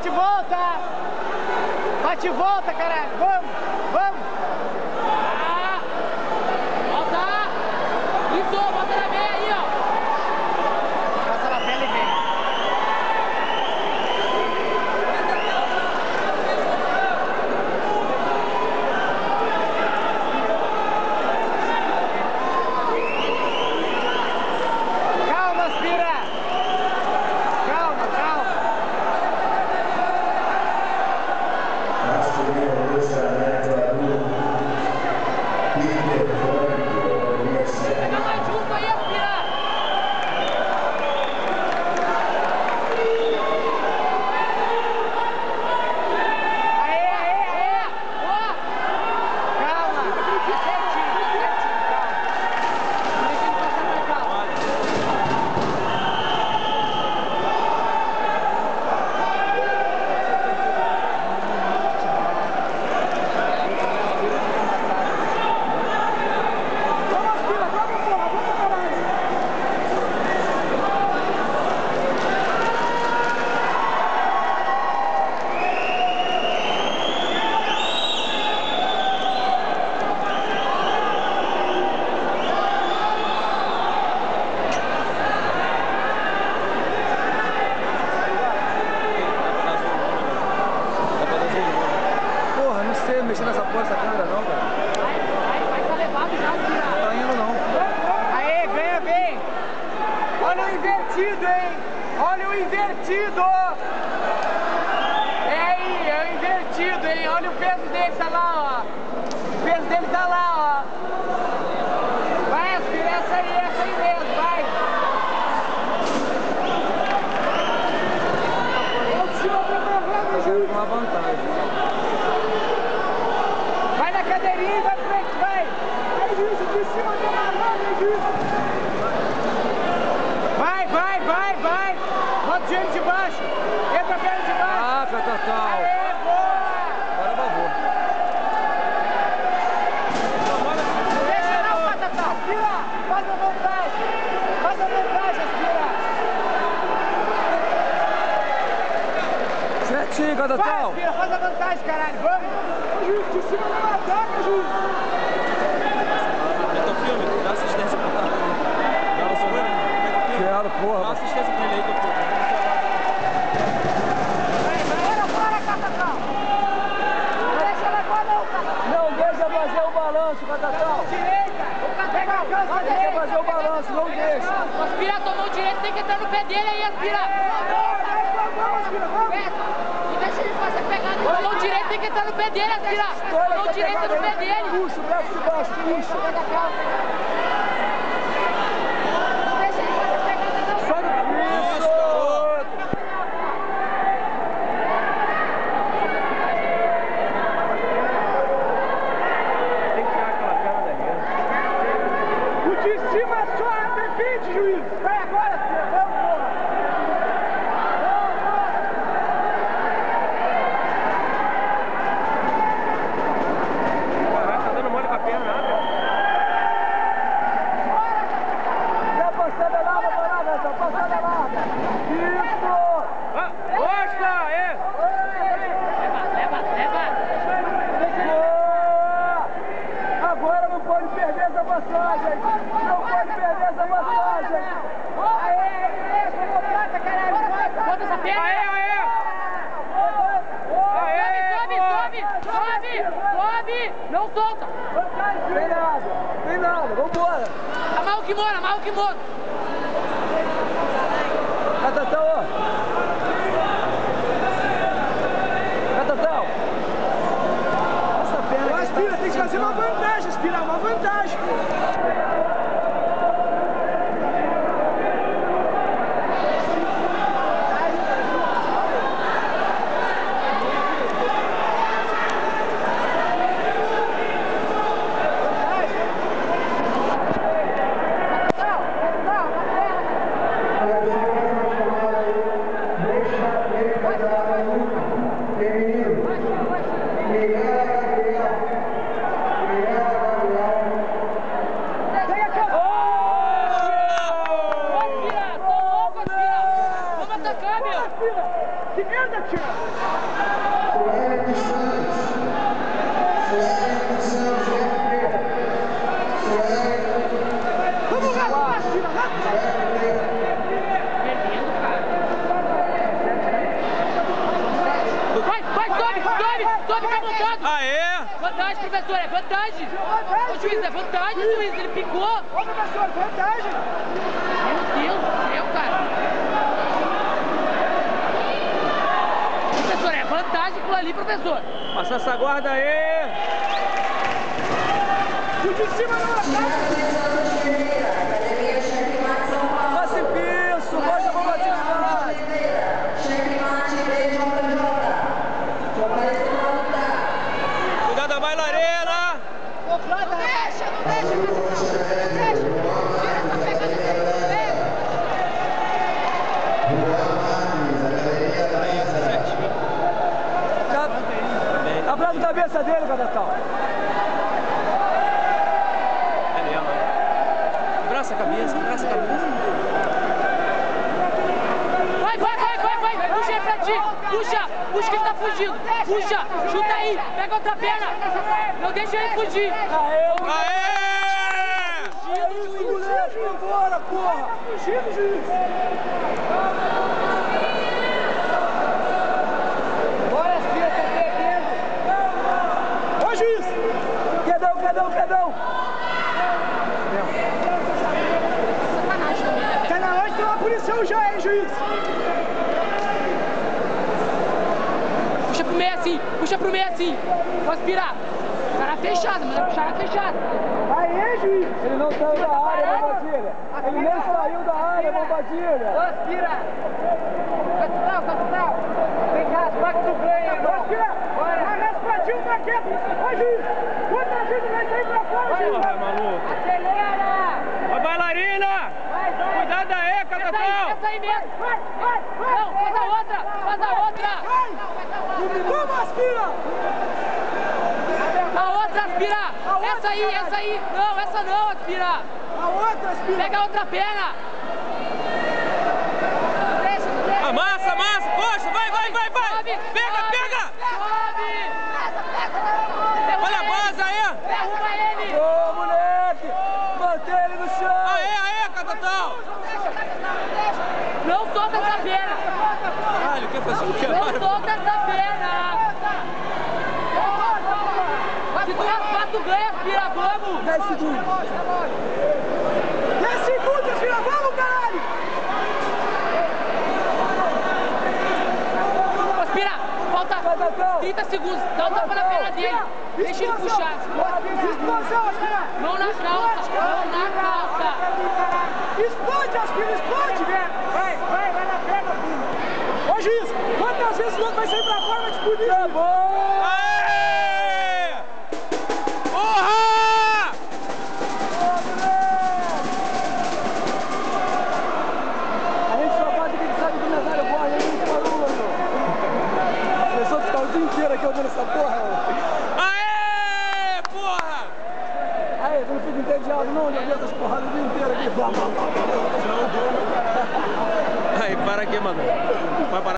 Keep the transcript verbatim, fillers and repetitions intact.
Bate e volta! Bate e volta, caralho! Vamos! Vamos! Ah! Volta! Isso! Bota na meia aí, ó! Passa na pele e vem! Calma, Aspira! Calma, calma! Pega mais junto aí, Aspira! Aê, aê, aê! Boa! Calma! Certinho, certinho, calma! Não deixa ele passar pra cá. Vamos, Aspira! Vamos, porra! Vamos, caralho! Porra, não sei mexer nessa porra, essa câmera não, cara. Vai, vai, vai, tá levado já, Aspira! Não tá indo não. Aê, ganha bem! Olha o invertido, hein? Olha o invertido! É aí, é o invertido, hein? Olha o peso dele, tá lá, ó. O peso dele tá lá, ó. Vai, Aspira, essa aí, essa aí mesmo, vai! Uma vantagem. Vai na cadeirinha e vai pra frente, vai! Vai, juiz, de cima do amarrado, juiz! Vai, vai, vai, vai! Bota o joelho de baixo! Entra a perna de baixo! Ah, Catatal! Aê, boa! Agora babou. Não deixa não, Catatal! Aspira! Faz a vantagem! Faz a vantagem, Aspira! Certinho, Vai, Catatal! Aspira, faz a vantagem, caralho! Vamos! Juiz, de cima do ataque, juiz! Meta o filme, dá assistência pra cá. Dá o som, pega o filme. Quero, Dá porra. assistência pra ele aí que eu tô. Vai, vai! Bora, bora, Catatal! Não deixa ela agora não, Catatal! Não deixa fazer o balanço, Catatal! Direita! Pega a cansa Não deixa direita! fazer o balanço, não deixa! O Aspira tomou direito, tem que entrar no pé dele aí, Aspira! Vamos, Aspira, vamos! Não deixa ele fazer pegada. Tomou direito, tem que entrar no pé dele, Aspira! Tomou direito no pé dele! Puxa o braço de baixo, puxa! Não deixa ele fazer pegada, não! Só no... Isso! Tem que tirar aquela cara da linha. O de cima só defende, juiz! Vai agora, Aspira, vamos, porra! Caraca, tá dando mole com a perna, nada. Dá passada larga, parada, essa passada larga! Isso! Ah, Costa, é! Leva, leva, leva! Boa! Agora não pode perder essa passagem! Não pode perder essa passagem! Aê, aê, pegou prata, caralho! Bota essa perna! Aê, aê! Aê, Sobe, boa! sobe, sobe, sobe! Não solta! Tem nada, tem nada, vambora! Amarra o kimono, amarra o kimono! Catatal, ó! Catatal! Essa perna. Ô, Aspira, tem que fazer uma vantagem, Aspira, uma vantagem! Aspira! Tô louco, Aspira! Vamos atacar, meu! Que merda, tio! Vamos lá, vamos lá, Aspira, lá! Vai, vai, sobe, sobe, sobe, tá montado. Aê! Vantagem, professor, é vantagem. Ô, juiz, é vantagem, juiz, ele picou. Ô, professor, vantagem! Meu Deus do céu, cara. Professor, é vantagem aquilo ali, professor. Passa essa guarda aí! O de cima não ataca! Passe isso, mostra a combatividade! Cuidado da bailarina! Não deixa, não deixa, não deixa. Tira, tá pegando ele. Abraça a cabeça dele, Cadatal! É mesmo. Abraça a cabeça, abraça a cabeça. Vai, vai, vai, vai, vai. Puxa aí pra ti. Puxa, puxa que ele tá fugindo. Puxa, chuta aí. Pega outra perna. Não deixa ele fugir. Aê! Isso, moleque, vambora, porra! Tá fugindo, juiz! Bora, Aspira, tá perdendo. Ô, juiz! Quedão, quedão, quedão! Sacanagem também, né, velho? Tá na hora de tomar punição já, hein, juiz? Puxa pro meio assim, puxa pro meio assim. Vou aspirar. Cara fechado, manda puxar na fechada. Aí, juiz! Ele não saiu da área, Bombadilha! Ele nem saiu da área, Bombadilha! Ô, Aspira. Capital, capital. Vem cá, vai que tu ganha, irmão. Aspira! Arrasta pra ti, pra quê? Ô, juiz! Quanta gente vai sair pra fora, juiz? Porra, maluco! Acelera. A bailarina! Vai, vai. Cuidado aí, Essa aí, Cadatal! essa aí mesmo. Vai, vai, vai! Não, faz a outra, faz a outra. Vai! Vamos, Aspira! A outra, aspirar. Essa aí, essa aí. Não, essa não, aspirar. A outra, Aspira! Pega a outra perna. Deixa, deixa. Amassa, amassa! Poxa, vai, vai, vai, vai! Sobe, Pega, sobe, pega! Sobe. Olha a Derruba base ele. aí! Derruba ele. Ô, moleque! Mantém ele no chão! Aê, aê, Cadatal! Não solta essa perna. Caralho, quer fazer o que Não agora? solta essa perna. Se tu raspar, tu ganha, aspira, vamos. dez segundos! dez segundos, Aspira! Vamos, caralho! Aspira, falta trinta segundos. Dá um tapa na perna dele. Deixa ele puxar. Explosão, Aspira! Mão na calça, mão na calça. Explode, Aspira, explode! Vai, vai, vai na perna, filho. Ô, juiz, quantas vezes o outro vai sair pra fora e vai te punir? Tá bom! Aê! Porra! A gente só bate quem sabe do medalha boa, a gente não falou, mano. A pessoa fica o dia inteiro aqui olhando essa porra, mano. Aê! Porra! Aí, tu não fica entediado não, de ouvir essas porradas o dia inteiro aqui. Aí, para aqui, mano.